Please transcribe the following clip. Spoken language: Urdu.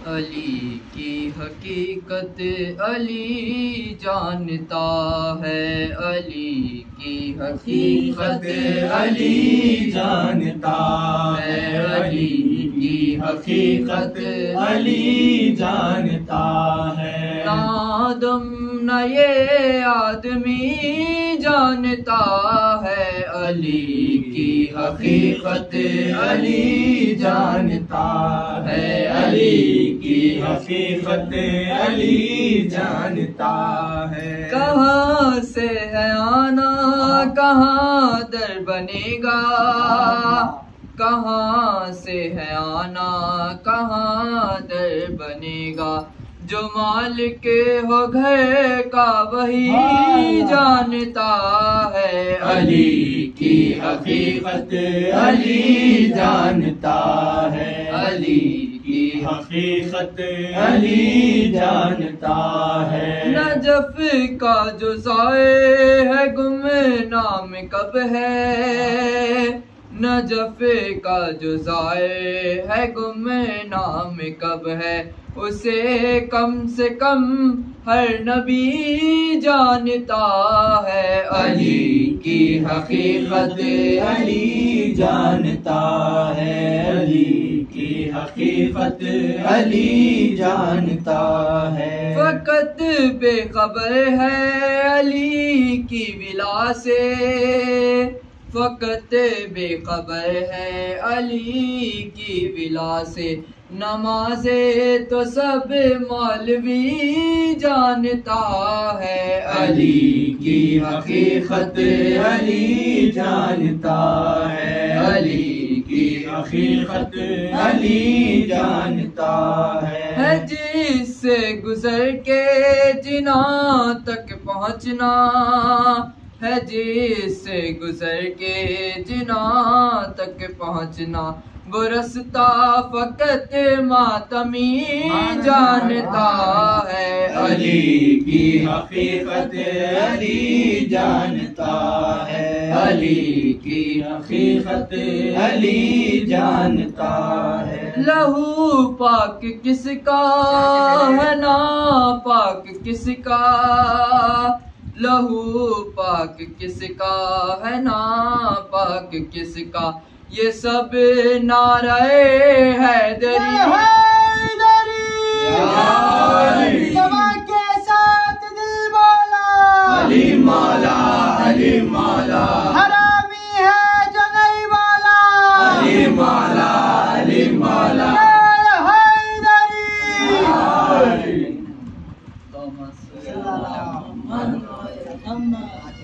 علی کی حقیقت علی جانتا ہے، علی کی حقیقت علی جانتا ہے، علی کی حقیقت علی جانتا ہے۔ نہ آدم نہ یہ آدمی جانتا ہے، علی کی حقیقت علی جانتا ہے، علی کی حقیقت علی جانتا ہے۔ کہاں سے ہے آنا کہاں در بنے گا، کہاں سے ہے آنا کہاں در بنے گا، جو مالک ہو گھر کا وہی جانتا ہے، علی کی حقیقت علی جانتا ہے، علی کی حقیقت علی جانتا ہے۔ نجف کا جو ضائع ہے گمنام کب ہے، نجف کا جو ضائع ہے گمنام کب ہے، اسے کم سے کم ہر نبی جانتا ہے، علی کی حقیقت علی جانتا ہے، علی کی حقیقت علی جانتا ہے۔ فقط بے خبر ہے علی کی ولا سے، فقط بے خبر ہے علی کی ولا سے، نمازیں تو سب مولوی جانتا ہے، علی کی حقیقت علی جانتا ہے، علی کی حقیقت علی جانتا ہے۔ جس سے گزر کے جناں تک پہنچنا ہے، جس سے گزر کے جناں تک پہنچنا، وہ رستہ فقط ماتمی جانتا ہے، علی کی حقیقت علی جانتا ہے، علی کی حقیقت علی جانتا ہے۔ لہو پاک کس کا ہے نا پاک کس کا، لہو پاک کس کا ہے نا پاک کس کا، یہ سب نعرہ حیدری کے ساتھ دل مولا، علی مولا علی مولا، حرامی ہے جو نہیں مولا، علی مولا علی مولا، حیدری۔